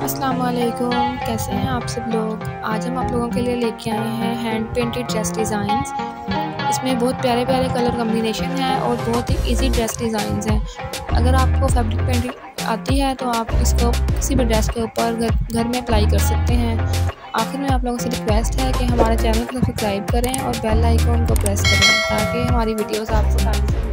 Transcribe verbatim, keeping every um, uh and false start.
अस्सलाम वालेकुम, कैसे हैं आप सब लोग। आज हम आप लोगों के लिए लेके आए हैं हैंड पेंटेड ड्रेस डिज़ाइंस। इसमें बहुत प्यारे प्यारे कलर कॉम्बिनेशन है और बहुत ही इजी ड्रेस डिज़ाइंस हैं। अगर आपको फैब्रिक पेंटिंग आती है तो आप इसको किसी भी ड्रेस के ऊपर घर घर में अप्लाई कर सकते हैं। आखिर में आप लोगों से रिक्वेस्ट है कि हमारे चैनल को सब्सक्राइब करें और बेल आइकन को प्रेस करें ताकि हमारी वीडियोस आपको टाइम से